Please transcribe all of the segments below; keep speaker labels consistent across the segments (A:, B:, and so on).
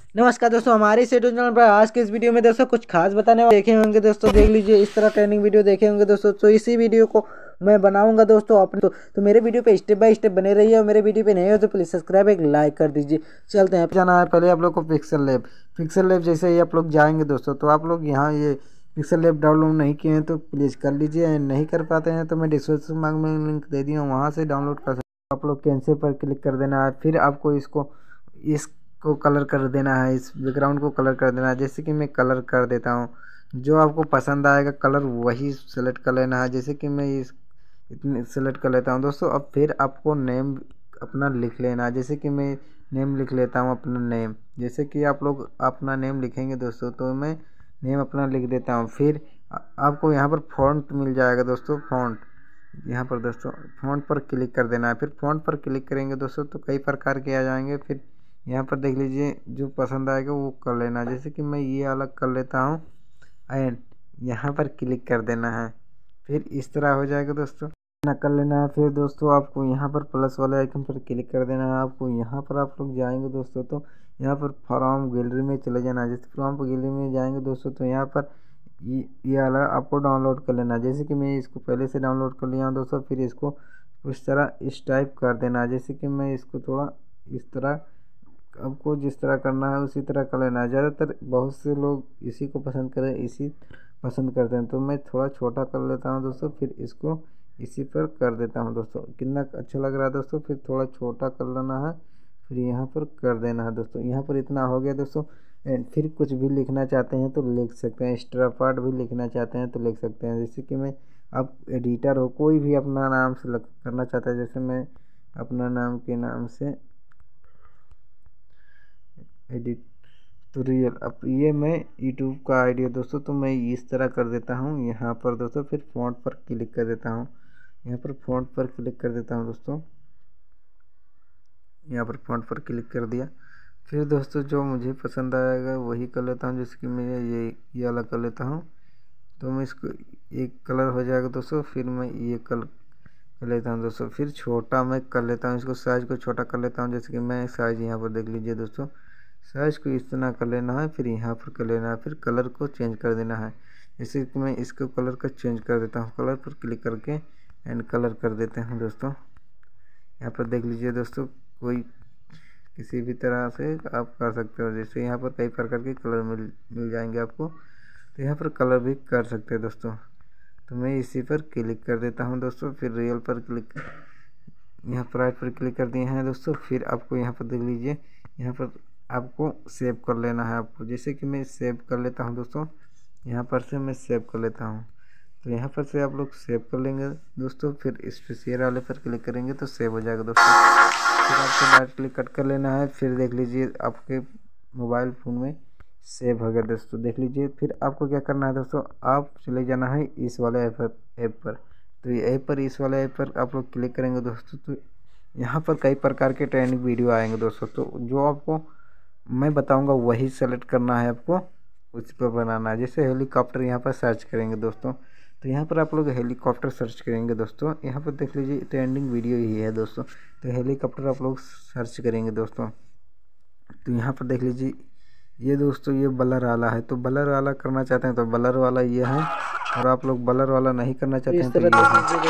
A: नमस्कार दोस्तों, हमारे इस यूट्यूब चैनल पर आज के इस वीडियो में दोस्तों कुछ खास बताने वाले देखे होंगे दोस्तों। देख लीजिए, इस तरह ट्रेनिंग वीडियो देखे होंगे दोस्तों। तो इसी वीडियो को मैं बनाऊंगा दोस्तों अपने तो मेरे वीडियो पे स्टेप बाय स्टेप बने रहिए। और मेरे वीडियो पे नए हो तो प्लीज़ सब्सक्राइब एक लाइक कर दीजिए। चलते हैं, जाना है पहले आप लोग को पिक्सल लैब जैसे ही आप लोग जाएंगे दोस्तों, तो आप लोग यहाँ ये पिक्सल लैब डाउनलोड नहीं किए हैं तो प्लीज़ कर लीजिए। नहीं कर पाते हैं तो मैं डिस्क्रिप्शन बॉक्स में लिंक दे दिया हूँ, वहाँ से डाउनलोड कर सकते हैं। आप लोग कैंसिल पर क्लिक कर देना है। फिर आपको इसको कलर कर देना है, इस बैकग्राउंड को कलर कर देना है। जैसे कि मैं कलर कर देता हूँ, जो आपको पसंद आएगा कलर वही सेलेक्ट कर लेना है। जैसे कि मैं इस इतने सेलेक्ट कर लेता हूँ दोस्तों। अब फिर आपको नेम अपना लिख लेना है। जैसे कि मैं नेम लिख लेता हूँ अपना नेम। जैसे कि आप लोग अपना नेम लिखेंगे दोस्तों, तो मैं नेम अपना लिख देता हूँ। फिर आपको यहाँ पर फ़ॉन्ट मिल जाएगा दोस्तों, फ़ॉन्ट यहाँ पर दोस्तों फ़ॉन्ट पर क्लिक कर देना है। फिर फ़ॉन्ट पर क्लिक करेंगे दोस्तों तो कई प्रकार के आ जाएंगे। फिर यहाँ पर देख लीजिए, जो पसंद आएगा वो कर लेना। जैसे कि मैं ये अलग कर लेता हूँ एंड यहाँ पर क्लिक कर देना है। फिर इस तरह हो जाएगा दोस्तों, ना कर लेना है। फिर दोस्तों आपको यहाँ पर प्लस वाले आइकन पर क्लिक कर देना है। आपको यहाँ पर आप लोग जाएंगे दोस्तों, तो यहाँ पर फ्रॉम गैलरी में चले जाना है। जैसे फ्रॉम गैलरी में जाएंगे दोस्तों, तो यहाँ पर ये वाला आपको डाउनलोड कर लेना है। जैसे कि मैं इसको पहले से डाउनलोड कर लिया हूँ दोस्तों। फिर इसको उस तरह इस टाइप कर देना है। जैसे कि मैं इसको थोड़ा इस तरह, आपको जिस तरह करना है उसी तरह कर लेना है। ज़्यादातर बहुत से लोग इसी को पसंद करें, इसी पसंद करते हैं, तो मैं थोड़ा छोटा कर लेता हूँ दोस्तों। फिर इसको इसी पर कर देता हूँ दोस्तों। कितना अच्छा लग रहा है दोस्तों। फिर थोड़ा छोटा कर लेना है, फिर यहाँ पर कर देना है दोस्तों। यहाँ पर इतना हो गया दोस्तों। एंड फिर कुछ भी लिखना चाहते हैं तो लिख सकते हैं, एक्स्ट्रा पार्ट भी लिखना चाहते हैं तो लिख सकते हैं। जैसे कि मैं, आप एडिटर हो, कोई भी अपना नाम से करना चाहता है। जैसे मैं अपना नाम के नाम से एडिटोरियल, अब ये मैं यूट्यूब का आईडी है दोस्तों, तो मैं इस तरह कर देता हूँ यहाँ पर दोस्तों। फिर फ़ॉन्ट पर क्लिक कर देता हूँ, यहाँ पर फ़ॉन्ट पर क्लिक कर देता हूँ दोस्तों। यहाँ पर फ़ॉन्ट पर क्लिक कर दिया। फिर दोस्तों जो मुझे पसंद आएगा वही कर लेता हूँ। जैसे कि मैं ये अलग कर लेता हूँ, तो मैं इसको एक कलर हो जाएगा दोस्तों। फिर मैं ये कलर कर लेता हूँ दोस्तों। फिर छोटा मैं कर लेता हूँ, इसको साइज़ को छोटा कर लेता हूँ। जैसे कि मैं साइज़ यहाँ पर देख लीजिए दोस्तों, साइज़ को इस तरह कर लेना है। फिर यहाँ पर कर लेना है, फिर कलर को चेंज कर देना है। जैसे कि मैं इसको कलर का चेंज कर देता हूँ, कलर पर क्लिक करके एंड कलर कर देते हैं दोस्तों। यहाँ पर देख लीजिए दोस्तों, कोई किसी भी तरह से आप कर सकते हो। जैसे यहाँ पर कई प्रकार के कलर मिल जाएंगे आपको, तो यहाँ पर कलर भी कर सकते हैं दोस्तों। तो मैं इसी पर क्लिक कर देता हूँ दोस्तों। फिर रियल पर क्लिक, यहाँ पर राइट पर क्लिक कर दिए हैं दोस्तों। फिर आपको यहाँ पर देख लीजिए, यहाँ पर आपको सेव कर लेना है आपको। जैसे कि मैं सेव कर लेता हूँ दोस्तों, यहाँ पर से मैं सेव कर लेता हूँ। तो यहाँ पर से आप लोग सेव कर लेंगे दोस्तों। फिर इस पर शेयर वाले पर क्लिक करेंगे तो सेव हो जाएगा दोस्तों। फिर आपको डायरेक्टली कट कर लेना है। फिर देख लीजिए, आपके मोबाइल फ़ोन में सेव हो गया दोस्तों, देख लीजिए। फिर आपको क्या करना है दोस्तों, आप चले जाना है इस वाले ऐप पर। तो ये इस वाले ऐप पर आप लोग क्लिक करेंगे दोस्तों, तो यहाँ पर कई प्रकार के ट्रेनिंग वीडियो आएंगे दोस्तों। तो जो आपको मैं बताऊंगा वही सेलेक्ट करना है आपको, उस पर बनाना है। जैसे हेलीकॉप्टर, यहाँ पर सर्च करेंगे दोस्तों, तो यहाँ पर आप लोग हेलीकॉप्टर सर्च करेंगे दोस्तों। यहाँ पर देख लीजिए ट्रेंडिंग वीडियो ही है दोस्तों, तो हेलीकॉप्टर आप लोग सर्च करेंगे दोस्तों। तो यहाँ पर देख लीजिए ये दोस्तों, ये ब्लर वाला है, तो ब्लर वाला करना चाहते हैं तो ब्लर वाला ये है। और आप लोग ब्लर वाला नहीं करना चाहते हैं तो ये है।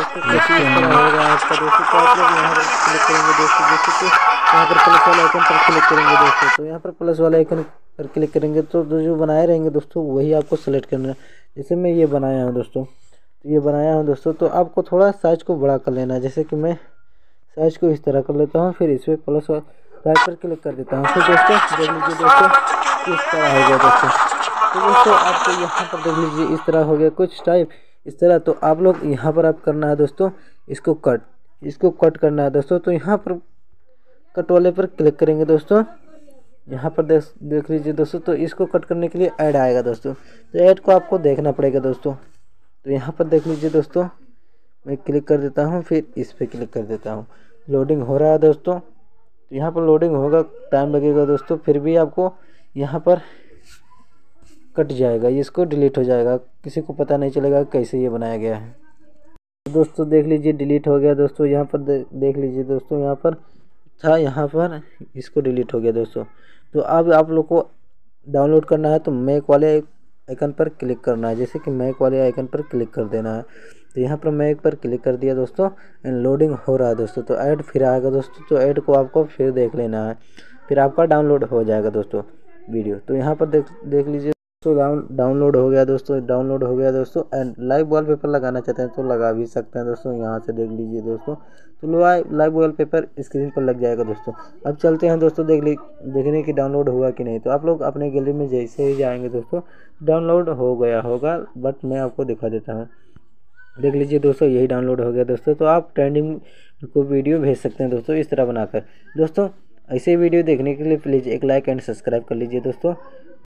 A: यहाँ पर प्लस वाला आइकन पर क्लिक करेंगे दोस्तों, तो यहाँ पर प्लस वाला आइकन पर क्लिक करेंगे तो जो बनाए रहेंगे दोस्तों वही आपको सेलेक्ट करना है। जैसे मैं ये बनाया हूँ दोस्तों, तो ये बनाया हूँ दोस्तों, तो आपको थोड़ा साइज़ को बड़ा कर लेना है। जैसे कि मैं साइज़ को इस तरह कर लेता हूँ। फिर इस पर प्लस राइट पर क्लिक कर देता हूँ। फिर दोस्तों देख लीजिए दोस्तों, इस तरह हो गया दोस्तों। तो दोस्तों आपको यहाँ पर देख लीजिए इस तरह हो गया कुछ टाइप इस तरह। तो आप लोग यहाँ पर आप करना है दोस्तों, इसको कट करना है दोस्तों। तो यहाँ पर कट वाले पर क्लिक करेंगे दोस्तों। यहाँ पर देख लीजिए दोस्तों, तो इसको कट करने के लिए ऐड आएगा दोस्तों, तो ऐड को आपको देखना पड़ेगा दोस्तों। तो यहाँ पर देख लीजिए दोस्तों, मैं क्लिक कर देता हूँ, फिर इस पर क्लिक कर देता हूँ। लोडिंग हो रहा है दोस्तों, तो यहाँ पर लोडिंग होगा, टाइम लगेगा दोस्तों। फिर भी आपको यहाँ पर कट जाएगा, इसको डिलीट हो जाएगा, किसी को पता नहीं चलेगा कैसे ये बनाया गया है दोस्तों। देख लीजिए डिलीट हो गया दोस्तों। यहाँ पर देख लीजिए दोस्तों, यहाँ पर था, यहाँ पर इसको डिलीट हो गया दोस्तों। तो अब आप लोग को डाउनलोड करना है तो मैक वाले आइकन पर क्लिक करना है। जैसे कि मैक वाले आइकन पर क्लिक कर देना है। तो यहाँ पर मैक पर क्लिक कर दिया दोस्तों, एंड लोडिंग हो रहा है दोस्तों। तो ऐड फिर आएगा दोस्तों, तो ऐड को आपको फिर देख लेना है, फिर आपका डाउनलोड हो जाएगा दोस्तों वीडियो। तो यहाँ पर देख लीजिए दोस्तों, डाउनलोड हो गया दोस्तों, डाउनलोड हो गया दोस्तों। एंड लाइव वॉलपेपर लगाना चाहते हैं तो लगा भी सकते हैं दोस्तों, यहाँ से देख लीजिए दोस्तों। तो लाइव वॉलपेपर स्क्रीन पर लग जाएगा दोस्तों। अब चलते हैं दोस्तों देखने की डाउनलोड हुआ कि नहीं। तो आप लोग अपने गैलरी में जैसे ही जाएंगे दोस्तों, डाउनलोड हो गया होगा, बट मैं आपको दिखा देता हूँ। देख लीजिए दोस्तों, यही डाउनलोड हो गया दोस्तों। तो आप ट्रेंडिंग को वीडियो भेज सकते हैं दोस्तों इस तरह बनाकर। दोस्तों ऐसे वीडियो देखने के लिए प्लीज़ एक लाइक एंड सब्सक्राइब कर लीजिए दोस्तों।